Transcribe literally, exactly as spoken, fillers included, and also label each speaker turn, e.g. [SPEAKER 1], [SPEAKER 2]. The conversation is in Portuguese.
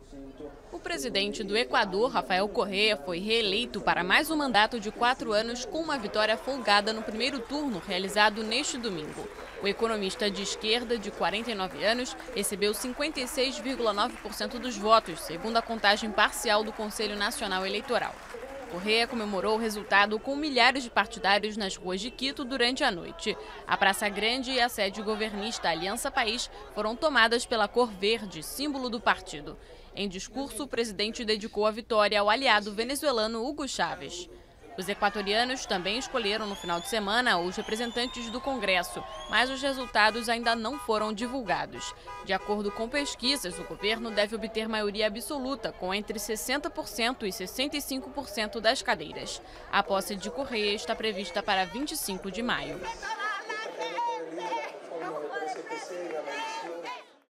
[SPEAKER 1] O presidente do Equador, Rafael Correa, foi reeleito para mais um mandato de quatro anos com uma vitória folgada no primeiro turno realizado neste domingo. O economista de esquerda, de quarenta e nove anos, recebeu cinquenta e seis vírgula nove por cento dos votos, segundo a contagem parcial do Conselho Nacional Eleitoral. Correa comemorou o resultado com milhares de partidários nas ruas de Quito durante a noite. A Praça Grande e a sede governista Aliança País foram tomadas pela cor verde, símbolo do partido. Em discurso, o presidente dedicou a vitória ao aliado venezuelano Hugo Chávez. Os equatorianos também escolheram no final de semana os representantes do Congresso, mas os resultados ainda não foram divulgados. De acordo com pesquisas, o governo deve obter maioria absoluta, com entre sessenta por cento e sessenta e cinco por cento das cadeiras. A posse de Correa está prevista para vinte e cinco de maio.